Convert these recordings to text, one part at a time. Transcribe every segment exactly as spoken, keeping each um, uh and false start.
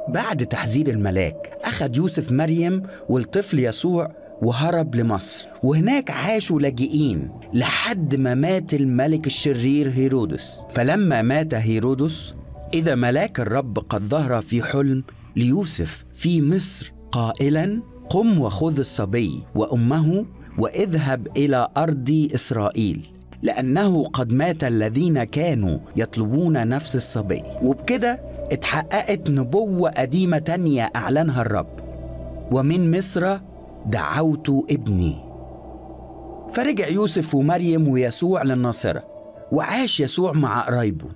بعد تحذير الملاك أخذ يوسف مريم والطفل يسوع وهرب لمصر، وهناك عاشوا لاجئين لحد ما مات الملك الشرير هيرودس. فلما مات هيرودس إذا ملاك الرب قد ظهر في حلم ليوسف في مصر قائلا: قم وخذ الصبي وأمه واذهب إلى أرض إسرائيل، لأنه قد مات الذين كانوا يطلبون نفس الصبي. وبكده اتحققت نبوة قديمة تانية أعلنها الرب: ومن مصر دعوت ابني. فرجع يوسف ومريم ويسوع للناصرة، وعاش يسوع مع قرايبه.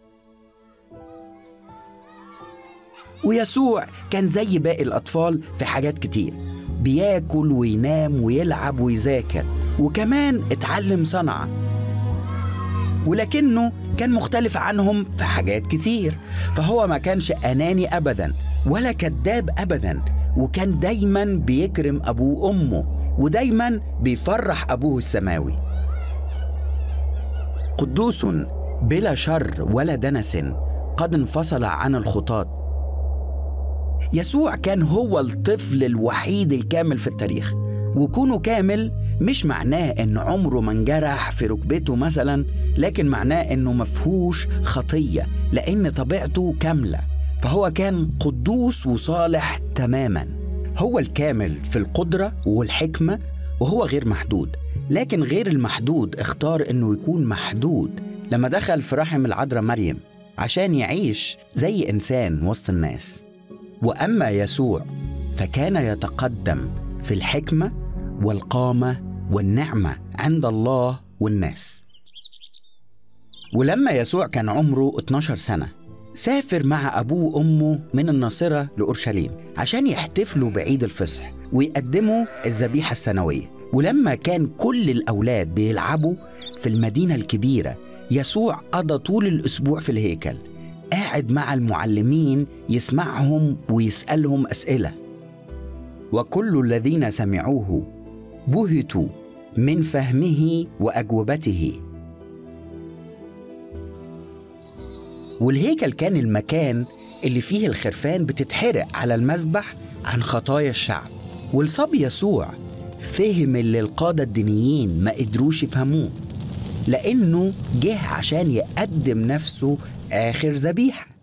ويسوع كان زي باقي الأطفال في حاجات كتير، بياكل وينام ويلعب ويذاكر، وكمان اتعلم صنعة. ولكنه كان مختلف عنهم في حاجات كتير، فهو ما كانش أناني أبدا ولا كذاب أبدا، وكان دايما بيكرم أبوه وأمه، ودايما بيفرح أبوه السماوي. قدوس بلا شر ولا دنس قد انفصل عن الخطاة. يسوع كان هو الطفل الوحيد الكامل في التاريخ، وكونه كامل مش معناه إنه عمره ما انجرح في ركبته مثلا، لكن معناه إنه مفهوش خطية، لأن طبيعته كاملة. فهو كان قدوس وصالح تماما. هو الكامل في القدرة والحكمة، وهو غير محدود. لكن غير المحدود اختار إنه يكون محدود لما دخل في رحم العذراء مريم عشان يعيش زي إنسان وسط الناس. وأما يسوع فكان يتقدم في الحكمة والقامة والنعمة عند الله والناس. ولما يسوع كان عمره اتناشر سنة سافر مع أبوه وأمه من الناصرة لأورشليم عشان يحتفلوا بعيد الفصح ويقدموا الذبيحة السنوية. ولما كان كل الأولاد بيلعبوا في المدينة الكبيرة، يسوع قضى طول الأسبوع في الهيكل قاعد مع المعلمين يسمعهم ويسألهم أسئلة. وكل الذين سمعوه بهتوا من فهمه وأجوبته. والهيكل كان المكان اللي فيه الخرفان بتتحرق على المذبح عن خطايا الشعب. والصبي يسوع فهم اللي القادة الدينيين ما قدروش يفهموه، لأنه جه عشان يقدم نفسه آخر ذبيحة.